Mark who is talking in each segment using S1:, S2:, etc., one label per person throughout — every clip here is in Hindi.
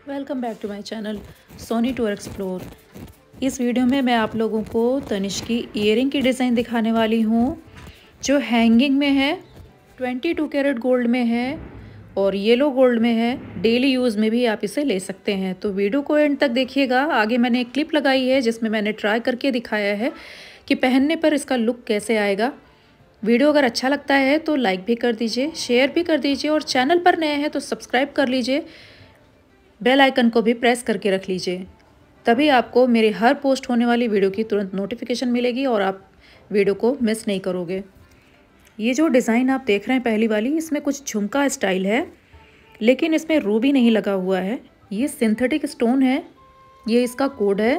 S1: Welcome back to my channel Soni tour explore. इस वीडियो में मैं आप लोगों को तनिष्क की ईयरिंग की डिज़ाइन दिखाने वाली हूँ जो हैंगिंग में है, 22 कैरेट गोल्ड में है और येलो गोल्ड में है। डेली यूज़ में भी आप इसे ले सकते हैं, तो वीडियो को एंड तक देखिएगा। आगे मैंने एक क्लिप लगाई है जिसमें मैंने ट्राई करके दिखाया है कि पहनने पर इसका लुक कैसे आएगा। वीडियो अगर अच्छा लगता है तो लाइक भी कर दीजिए, शेयर भी कर दीजिए और चैनल पर नए हैं तो सब्सक्राइब कर लीजिए। बेल आइकन को भी प्रेस करके रख लीजिए, तभी आपको मेरे हर पोस्ट होने वाली वीडियो की तुरंत नोटिफिकेशन मिलेगी और आप वीडियो को मिस नहीं करोगे। ये जो डिज़ाइन आप देख रहे हैं पहली वाली, इसमें कुछ झुमका स्टाइल है लेकिन इसमें रूबी नहीं लगा हुआ है। ये सिंथेटिक स्टोन है। ये इसका कोड है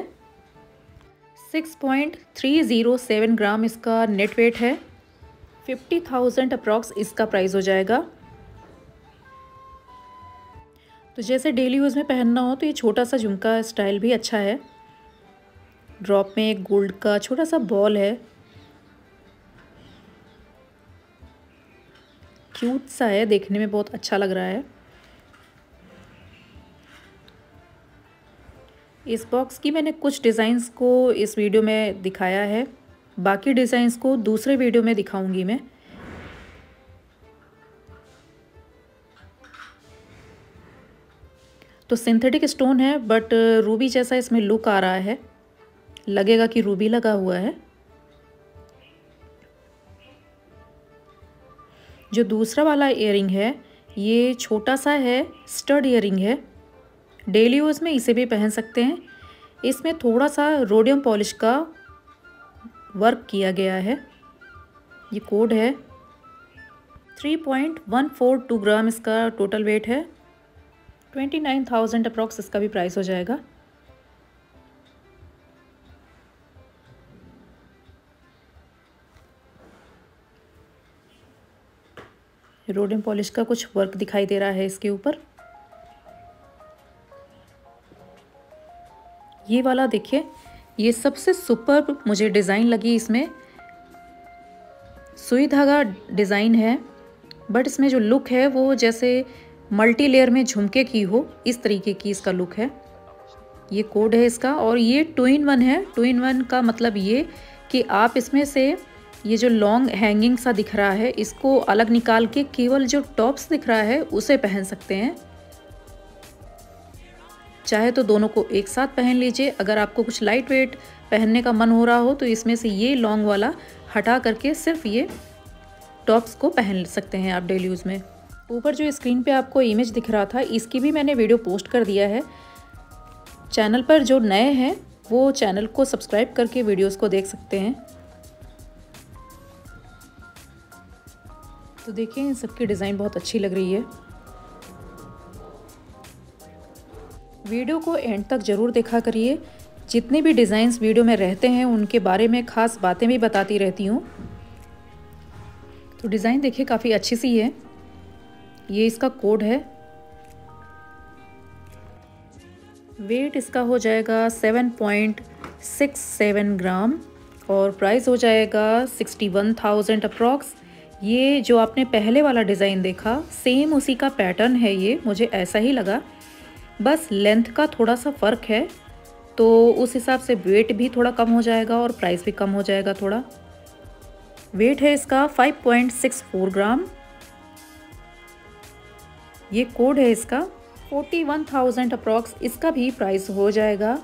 S1: 6.307 ग्राम इसका नेट वेट है। 50,000 अप्रॉक्स इसका प्राइस हो जाएगा। तो जैसे डेली यूज़ में पहनना हो तो ये छोटा सा झुमका स्टाइल भी अच्छा है। ड्रॉप में एक गोल्ड का छोटा सा बॉल है, क्यूट सा है, देखने में बहुत अच्छा लग रहा है। इस बॉक्स की मैंने कुछ डिज़ाइंस को इस वीडियो में दिखाया है, बाकी डिज़ाइंस को दूसरे वीडियो में दिखाऊंगी मैं। तो सिंथेटिक स्टोन है बट रूबी जैसा इसमें लुक आ रहा है, लगेगा कि रूबी लगा हुआ है। जो दूसरा वाला इयरिंग है ये छोटा सा है, स्टड इयरिंग है। डेली यूज़ में इसे भी पहन सकते हैं। इसमें थोड़ा सा रोडियम पॉलिश का वर्क किया गया है। ये कोड है 3.142 ग्राम इसका टोटल वेट है। 29,000 अप्रॉक्स इसका भी प्राइस हो जाएगा। रोडियम पॉलिश का कुछ वर्क दिखाई दे रहा है इसके ऊपर। ये वाला देखिए, ये सबसे सुपर मुझे डिज़ाइन लगी। इसमें सुई धागा डिज़ाइन है बट इसमें जो लुक है वो जैसे मल्टी लेयर में झुमके की हो, इस तरीके की इसका लुक है। ये कोड है इसका और ये 2-in-1 है। 2-in-1 का मतलब ये कि आप इसमें से ये जो लॉन्ग हैंगिंग सा दिख रहा है इसको अलग निकाल के केवल जो टॉप्स दिख रहा है उसे पहन सकते हैं। चाहे तो दोनों को एक साथ पहन लीजिए। अगर आपको कुछ लाइट वेट पहनने का मन हो रहा हो तो इसमें से ये लॉन्ग वाला हटा करके सिर्फ ये टॉप्स को पहन सकते हैं आप डेली यूज़ में। ऊपर जो स्क्रीन पे आपको इमेज दिख रहा था इसकी भी मैंने वीडियो पोस्ट कर दिया है। चैनल पर जो नए हैं वो चैनल को सब्सक्राइब करके वीडियोस को देख सकते हैं। तो देखिए इन सबकी डिज़ाइन बहुत अच्छी लग रही है। वीडियो को एंड तक ज़रूर देखा करिए। जितने भी डिज़ाइंस वीडियो में रहते हैं उनके बारे में ख़ास बातें भी बताती रहती हूँ। तो डिज़ाइन देखिए काफ़ी अच्छी सी है। ये इसका कोड है। वेट इसका हो जाएगा 7.67 ग्राम और प्राइस हो जाएगा 61,000 अप्रॉक्स। ये जो आपने पहले वाला डिज़ाइन देखा सेम उसी का पैटर्न है, ये मुझे ऐसा ही लगा, बस लेंथ का थोड़ा सा फ़र्क है। तो उस हिसाब से वेट भी थोड़ा कम हो जाएगा और प्राइस भी कम हो जाएगा थोड़ा। वेट है इसका 5.64 ग्राम। ये कोड है इसका 41,000 अप्रॉक्स, इसका भी प्राइस हो जाएगा।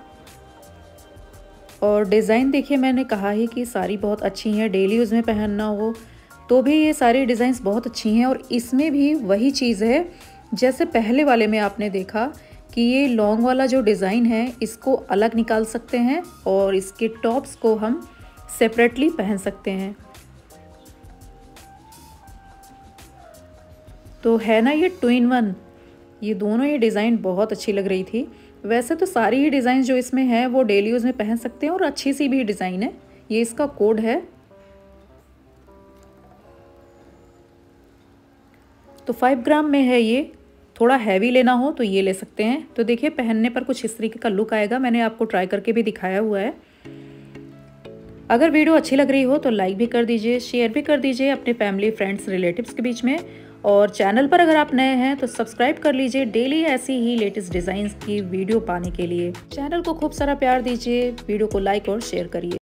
S1: और डिज़ाइन देखिए, मैंने कहा ही कि सारी बहुत अच्छी हैं, डेली यूज़ में पहनना हो तो भी ये सारी डिज़ाइंस बहुत अच्छी हैं। और इसमें भी वही चीज़ है जैसे पहले वाले में आपने देखा कि ये लॉन्ग वाला जो डिज़ाइन है इसको अलग निकाल सकते हैं और इसके टॉप्स को हम सेपरेटली पहन सकते हैं। तो है ना ये 2-in-1। ये दोनों ही डिज़ाइन बहुत अच्छी लग रही थी। वैसे तो सारी ही डिज़ाइन जो इसमें है वो डेली यूज़ में पहन सकते हैं और अच्छी सी भी डिज़ाइन है। ये इसका कोड है। तो 5 ग्राम में है ये। थोड़ा हैवी लेना हो तो ये ले सकते हैं। तो देखिए पहनने पर कुछ इस तरीके का लुक आएगा। मैंने आपको ट्राई करके भी दिखाया हुआ है। अगर वीडियो अच्छी लग रही हो तो लाइक भी कर दीजिए, शेयर भी कर दीजिए अपने फैमिली फ्रेंड्स रिलेटिव्स के बीच में। और चैनल पर अगर आप नए हैं तो सब्सक्राइब कर लीजिए डेली ऐसी ही लेटेस्ट डिज़ाइंस की वीडियो पाने के लिए। चैनल को खूब सारा प्यार दीजिए, वीडियो को लाइक और शेयर करिए।